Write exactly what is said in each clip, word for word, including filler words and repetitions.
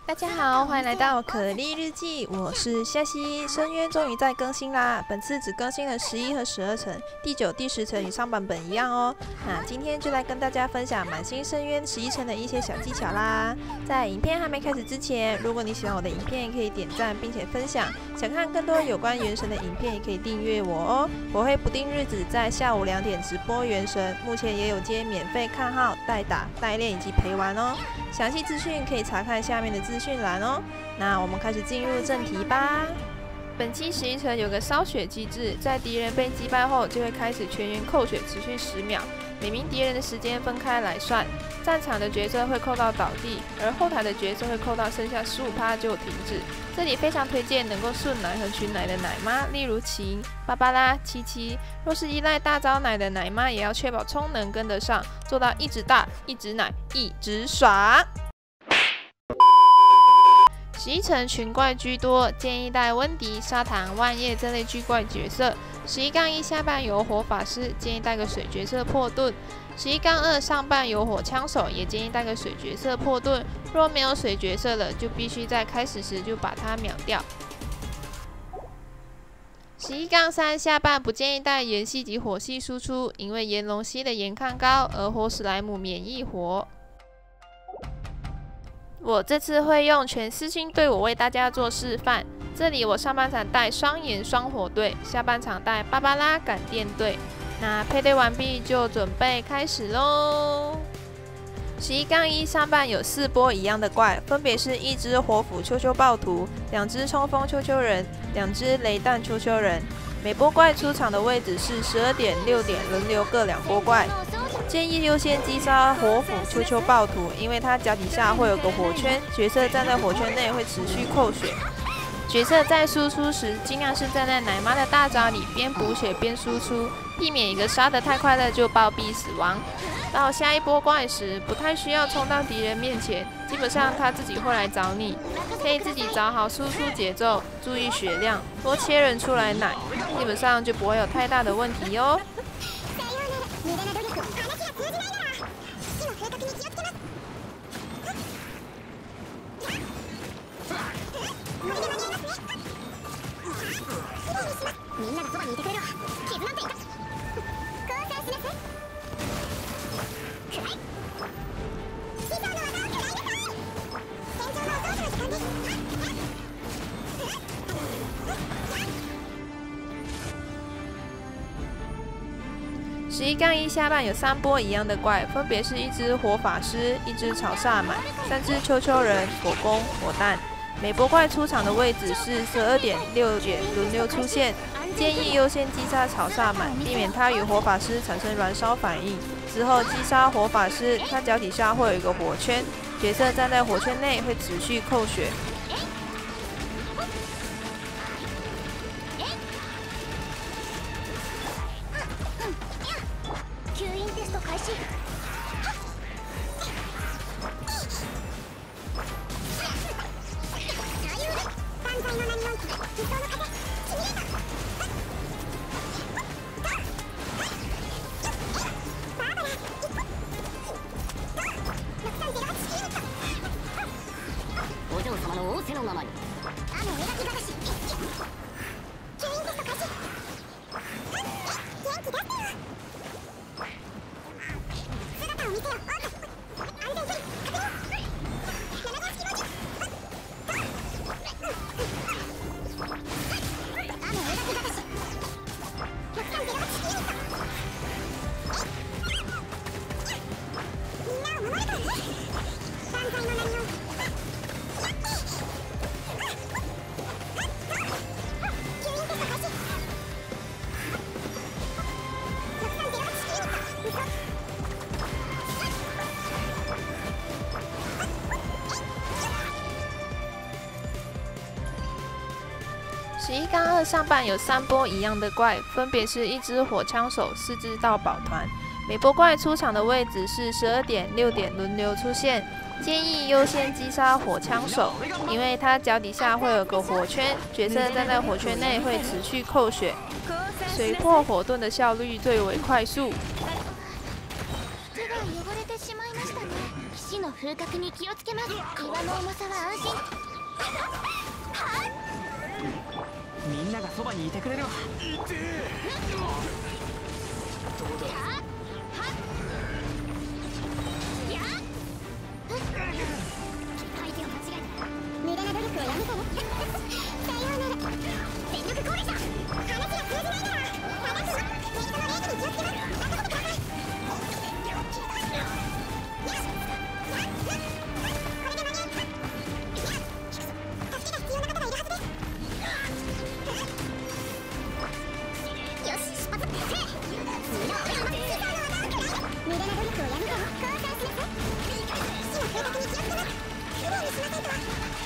大家好，欢迎来到可莉日记，我是夏希。深渊终于在更新啦，本次只更新了十一和十二层，第九、第十层与上版本一样哦。那今天就来跟大家分享满星深渊十一层的一些小技巧啦。在影片还没开始之前，如果你喜欢我的影片，可以点赞并且分享。想看更多有关原神的影片，也可以订阅我哦。我会不定日子在下午两点直播原神，目前也有接免费看号、代打、代练以及陪玩哦。详细资讯可以查看下面的资讯栏哦。那我们开始进入正题吧。本期十一层有个烧血机制，在敌人被击败后，就会开始全员扣血，持续十秒。每名敌人的时间分开来算，战场的角色会扣到倒地，而后台的角色会扣到剩下 百分之十五 就停止。这里非常推荐能够顺奶和群奶的奶妈，例如琴、芭芭拉、七七。若是依赖大招奶的奶妈，也要确保充能跟得上，做到一直大、一直奶、一直爽。十一层群怪居多，建议带温迪、砂糖、万叶这类巨怪角色。十一杠一下半有火法师，建议带个水角色破盾。十一杠二上半有火枪手，也建议带个水角色破盾。若没有水角色了，就必须在开始时就把它秒掉。十一杠三下半不建议带炎系及火系输出，因为炎龙系的炎抗高，而火史莱姆免疫火。我这次会用全私信队伍为大家做示范。这里我上半场带双炎双火队，下半场带芭芭拉感电队。那配对完毕就准备开始喽。十一杠一上半有四波一样的怪，分别是一只火斧丘丘暴徒，两只冲锋丘丘人，两只雷弹丘丘人。每波怪出场的位置是十二点、六点，轮流各两波怪。建议优先击杀火斧丘丘暴徒，因为它脚底下会有个火圈，角色站在火圈内会持续扣血。角色在输出时，尽量是站在奶妈的大招里，边补血边输出，避免一个杀得太快乐就暴毙死亡。到下一波怪时，不太需要冲到敌人面前，基本上他自己会来找你，可以自己找好输出节奏，注意血量，多切人出来奶，基本上就不会有太大的问题哟。みんながそばにいてくれるわ。絆っていた。交戦しなさい。くらい。師匠の技を食らいなさい。戦場のお掃除の時間です。十一杠一下半有三波一样的怪，分别是一只火法师、一只草萨满、三只丘丘人、火攻、火弹。每波怪出场的位置是十二点、六点轮流出现。建议优先击杀草萨满，避免它与火法师产生燃烧反应。之后击杀火法师，他脚底下会有一个火圈，角色站在火圈内会持续扣血。吸引テスト開始。万歳の名において理想の風シミュレーター。お嬢様の仰せのままに。雨描き話。吸引テスト開始。元気出せよ。姿を見せよ。安全距離確認。なな号式ロジ。雨描き話。ひゃくさんゼロはちユニット。みんなを守るからね。万歳の名において。十一杠二上半有三波一样的怪，分别是一只火枪手、四只盗宝团。每波怪出场的位置是十二点、六点轮流出现。建议优先击杀火枪手，因为他脚底下会有个火圈，角色站在火圈内会持续扣血。水破火盾的效率最为快速。手が汚れてしまいましたね。騎士の風格に気をつけます。岩の重さは安心みんながそばにいてくれるわ。 無駄な努力をやめたね。さようなら。全力攻撃だ。話が通じないなら話すわ。敵とのレースに気をつけます。任せてください。これで間に合う。助けが必要な方がいるはずです。よし、出発。せい。みんな俺のスーパーのダウンくらい。無駄な努力をやめたの。交換しなさい。死の計画に気をつけます。きれいにしなさいとは。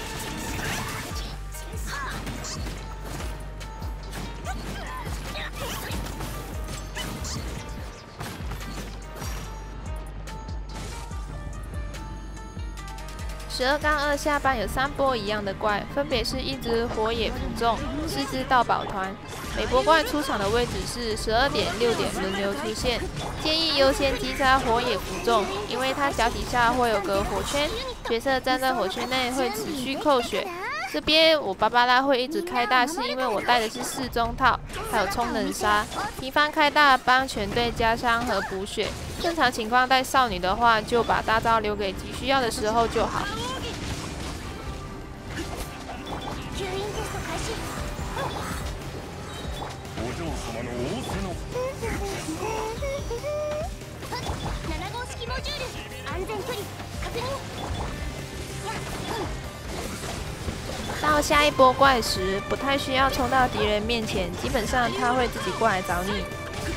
十二杠二下半有三波一样的怪，分别是一只火野服众、四只盗宝团。每波怪出场的位置是十二点、六点轮流出现，建议优先击杀火野服众，因为它脚底下会有个火圈，角色站在火圈内会持续扣血。这边我芭芭拉会一直开大，是因为我带的是四中套，还有充能杀，频繁开大帮全队加伤和补血。正常情况带少女的话，就把大招留给急需要的时候就好。到下一波怪时，不太需要冲到敌人面前，基本上他会自己过来找你。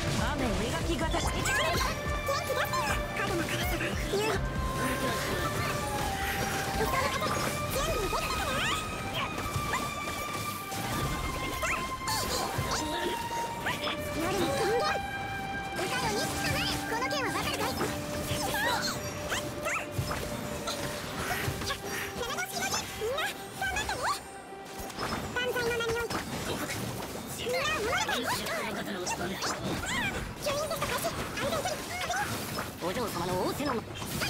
お嬢様の仰せの。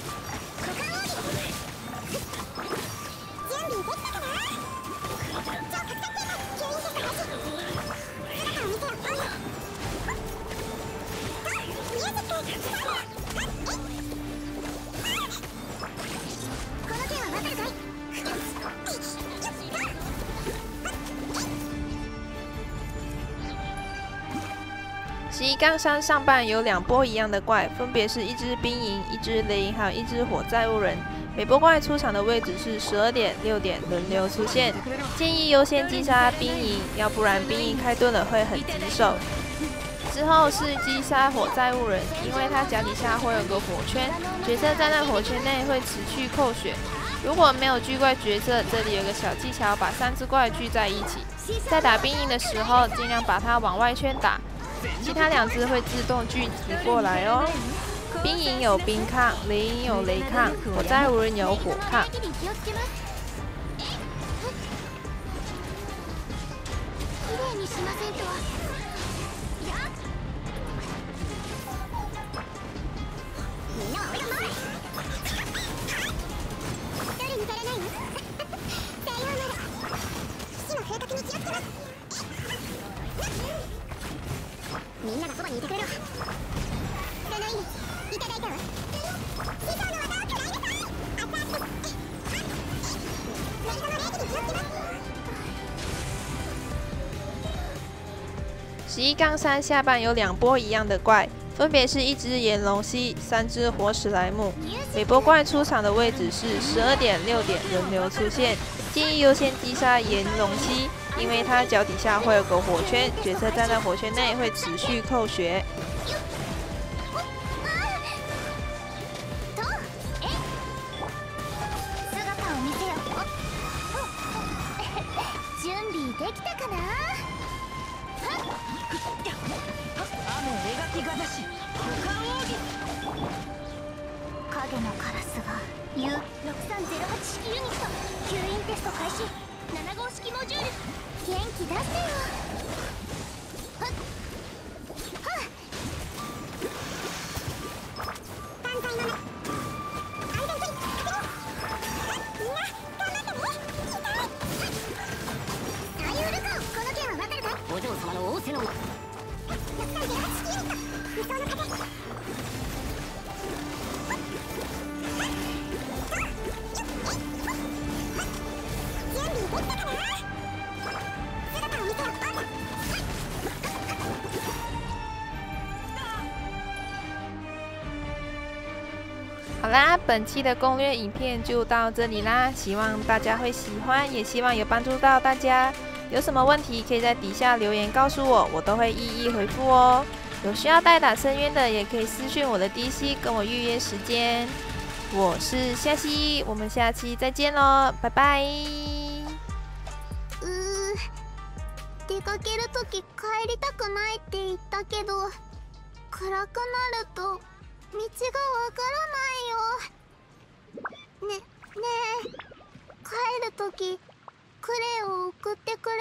十一杠三上半有两波一样的怪，分别是一只冰银、一只雷银，还有一只火债务人。每波怪出场的位置是十二点、六点轮流出现，建议优先击杀冰银，要不然冰银开盾了会很棘手。之后是击杀火债务人，因为他脚底下会有个火圈，角色站在火圈内会持续扣血。如果没有聚怪角色，这里有个小技巧，把三只怪聚在一起，在打冰银的时候，尽量把它往外圈打。其他两只会自动聚集过来哦。冰银有冰抗，雷银有雷抗，火债务人有火抗。 みんながそばにいてくれるわ。その意味いただいたわ。師匠の技を食らいなさい。熱々です。メイドのレースに気をつけます。 十一杠三下半有两波一样的怪，分别是一只炎龙蜥、三只火史莱姆。每波怪出场的位置是十二点、六点轮流出现，建议优先击杀炎龙蜥。因为它脚底下会有个火圈，角色站在火圈内会持续扣血。 準備できたかな？ 雨描きがだし、股間奥義。 影のカラスが ユーろくさんゼロはち 式ユニット吸引テスト開始。なな号式モジュール元気出せよ。はっはっ単体のな安全距離確認。みんな頑張ってね。 のもろくさんじゅうはちユニット無双の風準備できたかな。姿を見せろ。 好啦，本期的攻略影片就到这里啦，希望大家会喜欢，也希望有帮助到大家。有什么问题可以在底下留言告诉我，我都会一一回复哦。有需要代打深渊的，也可以私讯我的 D C 跟我预约时间。我是夏希，我们下期再见喽，拜拜。 うー出かけるとき帰りたくないって言ったけど、暗くなると道がわからないよ。ねねえ帰るときクレを送ってくれ